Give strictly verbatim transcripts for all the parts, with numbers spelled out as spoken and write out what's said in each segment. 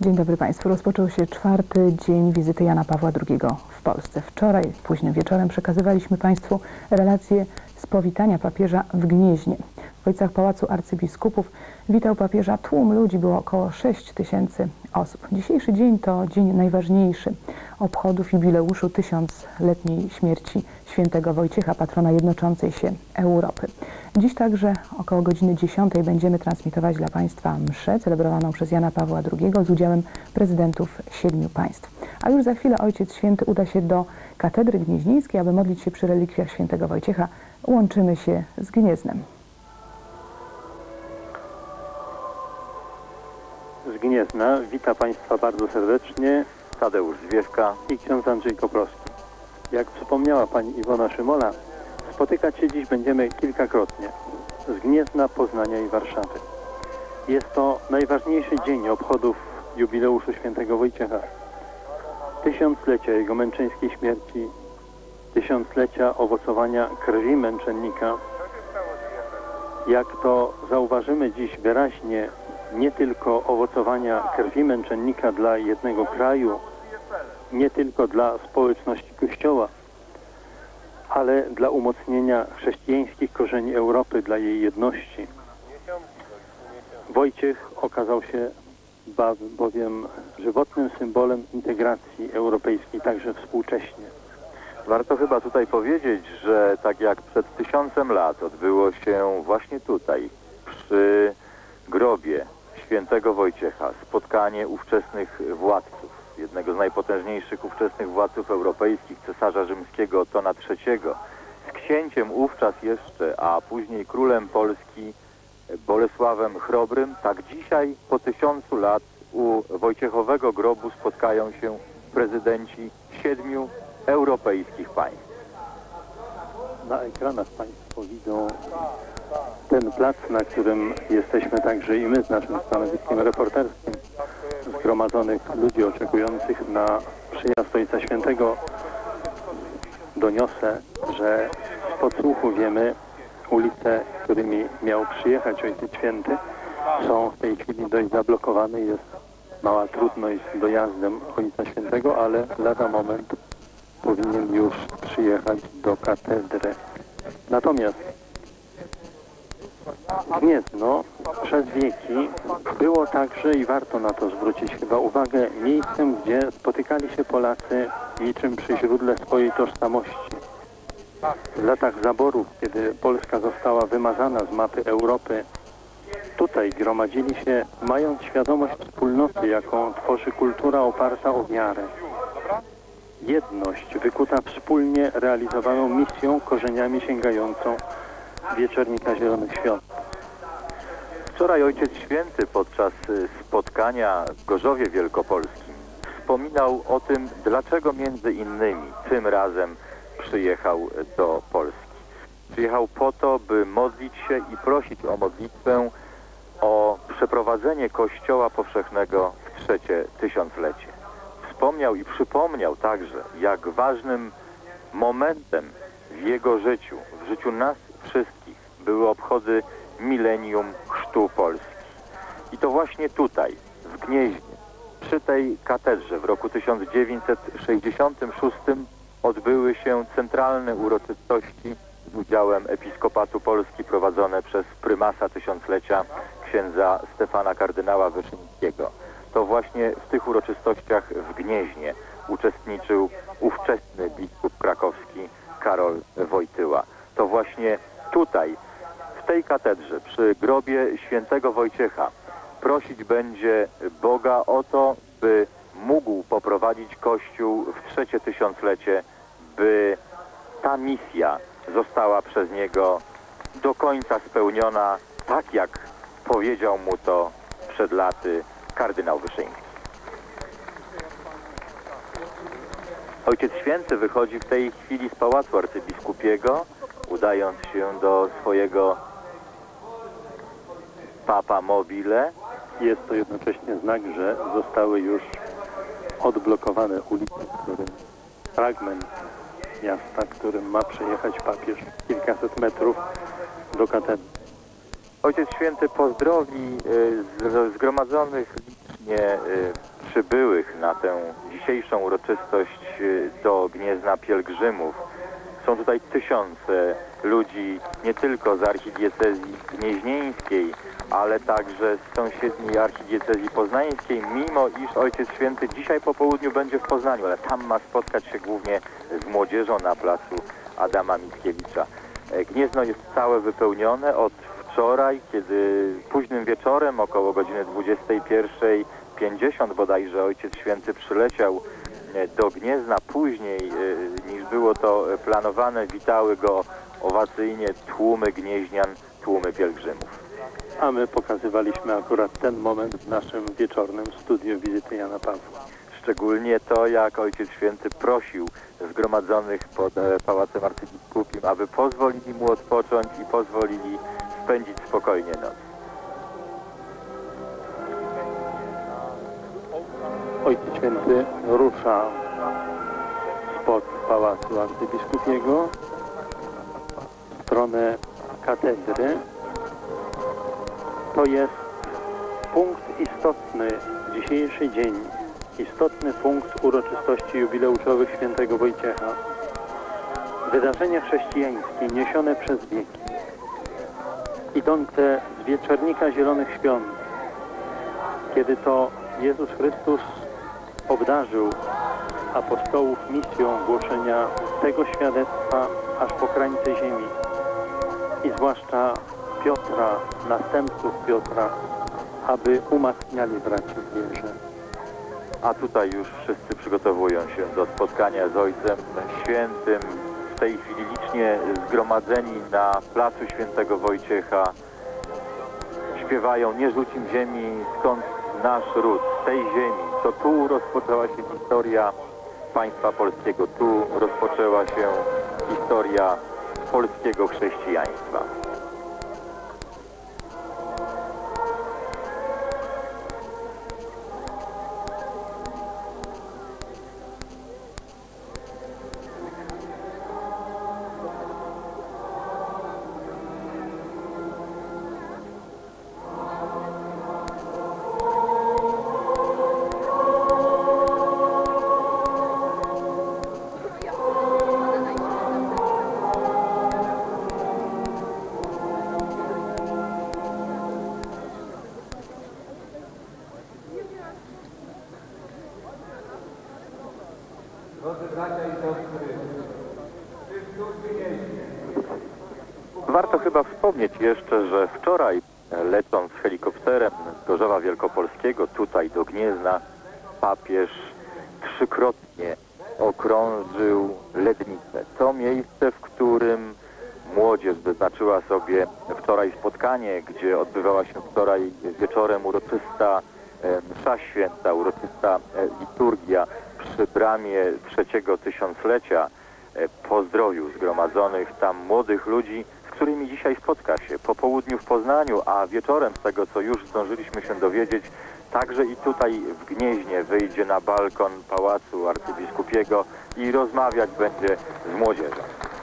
Dzień dobry Państwu. Rozpoczął się czwarty dzień wizyty Jana Pawła drugiego w Polsce. Wczoraj późnym wieczorem przekazywaliśmy Państwu relacje z powitania papieża w Gnieźnie. W okolicach Pałacu Arcybiskupów witał papieża tłum ludzi, było około sześć tysięcy osób. Dzisiejszy dzień to dzień najważniejszy obchodów jubileuszu tysiącletniej śmierci świętego Wojciecha, patrona jednoczącej się Europy. Dziś także około godziny dziesiątej będziemy transmitować dla Państwa mszę celebrowaną przez Jana Pawła drugiego z udziałem prezydentów siedmiu państw. A już za chwilę Ojciec Święty uda się do katedry gnieźnieńskiej, aby modlić się przy relikwiach świętego Wojciecha. Łączymy się z Gnieznem. Z Gniezna wita Państwa bardzo serdecznie Tadeusz Zwiewka i ksiądz Andrzej Koprowski. Jak wspomniała Pani Iwona Szymola, spotykać się dziś będziemy kilkakrotnie z Gniezna, Poznania i Warszawy. Jest to najważniejszy dzień obchodów jubileuszu świętego Wojciecha. Tysiąclecia jego męczeńskiej śmierci, tysiąclecia owocowania krwi męczennika. Jak to zauważymy dziś wyraźnie, nie tylko owocowania krwi męczennika dla jednego kraju, nie tylko dla społeczności Kościoła, ale dla umocnienia chrześcijańskich korzeni Europy, dla jej jedności. Wojciech okazał się bowiem żywotnym symbolem integracji europejskiej, także współcześnie. Warto chyba tutaj powiedzieć, że tak jak przed tysiącem lat odbyło się właśnie tutaj, przy grobie świętego Wojciecha, spotkanie ówczesnych władców, jednego z najpotężniejszych ówczesnych władców europejskich, cesarza rzymskiego Otona trzeciego, z księciem wówczas jeszcze, a później królem Polski Bolesławem Chrobrym, tak dzisiaj po tysiącu lat u Wojciechowego grobu spotkają się prezydenci siedmiu europejskich państw. Na ekranach Państwo widzą ten plac, na którym jesteśmy także i my z naszym stanowiskiem reporterskim, zgromadzonych ludzi oczekujących na przyjazd Ojca Świętego. Doniosę, że z podsłuchu wiemy, ulice, którymi miał przyjechać Ojciec Święty, są w tej chwili dość zablokowane i jest mała trudność z dojazdem Ojca Świętego, ale lada moment powinien już przyjechać do katedry. Natomiast Gniezno przez wieki było także, i warto na to zwrócić chyba uwagę, miejscem, gdzie spotykali się Polacy niczym przy źródle swojej tożsamości. W latach zaborów, kiedy Polska została wymazana z mapy Europy, tutaj gromadzili się, mając świadomość wspólnoty, jaką tworzy kultura oparta o wiarę. Jedność wykuta wspólnie realizowaną misją, korzeniami sięgającą Wieczornika Zielonych Świąt. Wczoraj Ojciec Święty podczas spotkania w Gorzowie Wielkopolskim wspominał o tym, dlaczego między innymi tym razem przyjechał do Polski. Przyjechał po to, by modlić się i prosić o modlitwę o przeprowadzenie Kościoła Powszechnego w trzecie tysiąclecie. Wspomniał i przypomniał także, jak ważnym momentem w jego życiu, w życiu nas wszystkich, były obchody milenium chrztu Polski. I to właśnie tutaj, w Gnieźnie, przy tej katedrze w roku tysiąc dziewięćset sześćdziesiątym szóstym odbyły się centralne uroczystości z udziałem Episkopatu Polski prowadzone przez prymasa tysiąclecia księdza Stefana kardynała Wyszyńskiego. To właśnie w tych uroczystościach w Gnieźnie uczestniczył ówczesny biskup krakowski Karol Wojtyła. To właśnie tutaj, w tej katedrze, przy grobie świętego Wojciecha, prosić będzie Boga o to, by mógł poprowadzić Kościół w trzecie tysiąclecie, by ta misja została przez niego do końca spełniona, tak jak powiedział mu to przed laty kardynał Wyszyński. Ojciec Święty wychodzi w tej chwili z Pałacu Arcybiskupiego, udając się do swojego Papa Mobile. Jest to jednocześnie znak, że zostały już odblokowane ulice, którym fragment miasta, którym ma przejechać papież kilkaset metrów do katedry. Ojciec Święty pozdrowi y, zgromadzonych licznie y, przybyłych na tę dzisiejszą uroczystość do Gniezna pielgrzymów. Są tutaj tysiące ludzi nie tylko z archidiecezji gnieźnieńskiej, ale także z sąsiedniej archidiecezji poznańskiej, mimo iż Ojciec Święty dzisiaj po południu będzie w Poznaniu, ale tam ma spotkać się głównie z młodzieżą na placu Adama Mickiewicza. Gniezno jest całe wypełnione od wczoraj, kiedy późnym wieczorem, około godziny dwudziestej pierwszej pięćdziesiąt bodajże, Ojciec Święty przyleciał do Gniezna. Później niż było to planowane, witały go owacyjnie tłumy gnieźnian, tłumy pielgrzymów. A my pokazywaliśmy akurat ten moment w naszym wieczornym studiu wizyty Jana Pawła. Szczególnie to, jak Ojciec Święty prosił zgromadzonych pod Pałacem Arcybiskupim, aby pozwolili mu odpocząć i pozwolili spędzić spokojnie noc. Ojciec Święty rusza spod Pałacu Arcybiskupiego w stronę katedry. To jest punkt istotny, dzisiejszy dzień, istotny punkt uroczystości jubileuszowych świętego Wojciecha. Wydarzenia chrześcijańskie niesione przez wieki, idące z wieczornika Zielonych Świąt, kiedy to Jezus Chrystus obdarzył apostołów misją głoszenia tego świadectwa aż po krańce ziemi i zwłaszcza Piotra, następców Piotra, aby umacniali braci w wierze. A tutaj już wszyscy przygotowują się do spotkania z Ojcem Świętym. W tej chwili licznie zgromadzeni na placu Świętego Wojciecha śpiewają: nie rzucim ziemi, skąd nasz ród, z tej ziemi. To tu rozpoczęła się historia państwa polskiego, tu rozpoczęła się historia polskiego chrześcijaństwa. Warto chyba wspomnieć jeszcze, że wczoraj, lecąc helikopterem z Gorzowa Wielkopolskiego tutaj do Gniezna, papież trzykrotnie okrążył Lednicę. To miejsce, w którym młodzież wyznaczyła sobie wczoraj spotkanie, gdzie odbywała się wczoraj wieczorem uroczysta msza święta, uroczysta liturgia przy bramie trzeciego tysiąclecia. Pozdrowił zgromadzonych tam młodych ludzi, z którymi dzisiaj spotka się po południu w Poznaniu, a wieczorem, z tego co już zdążyliśmy się dowiedzieć, także i tutaj w Gnieźnie wyjdzie na balkon Pałacu Arcybiskupiego i rozmawiać będzie z młodzieżą.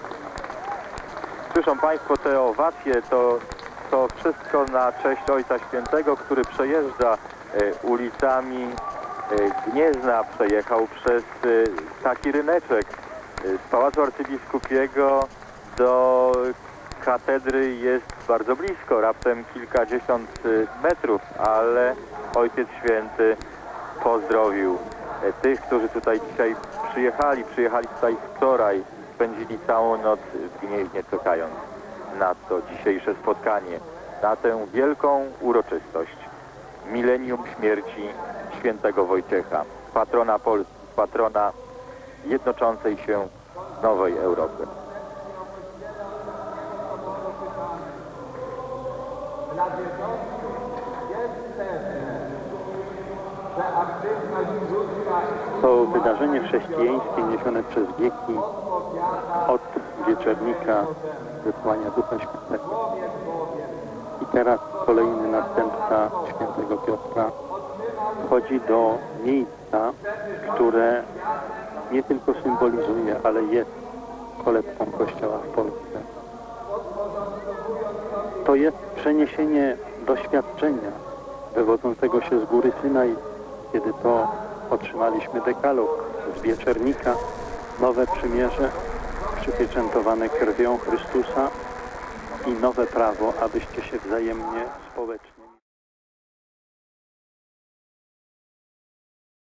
Słyszą Państwo te owacje, to, to wszystko na cześć Ojca Świętego, który przejeżdża e, ulicami e, Gniezna, przejechał przez e, taki ryneczek z Pałacu Arcybiskupiego do katedry jest bardzo blisko, raptem kilkadziesiąt metrów, ale Ojciec Święty pozdrowił tych, którzy tutaj dzisiaj przyjechali, przyjechali tutaj wczoraj, spędzili całą noc w Gnieźnie, czekając na to dzisiejsze spotkanie, na tę wielką uroczystość, milenium śmierci świętego Wojciecha, patrona Polski, patrona jednoczącej się nowej Europy. To wydarzenie chrześcijańskie niesione przez wieki od wieczornika wysłania Ducha Świętego. I teraz kolejny następca świętego Piotra wchodzi do miejsca, które nie tylko symbolizuje, ale jest kolebką Kościoła w Polsce. To jest przeniesienie doświadczenia wywodzącego się z góry Synaj kiedy to otrzymaliśmy dekalog z wieczernika, nowe przymierze przypieczętowane krwią Chrystusa i nowe prawo, abyście się wzajemnie społecznie